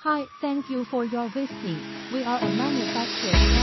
Hi, thank you for your visiting. We are a manufacturer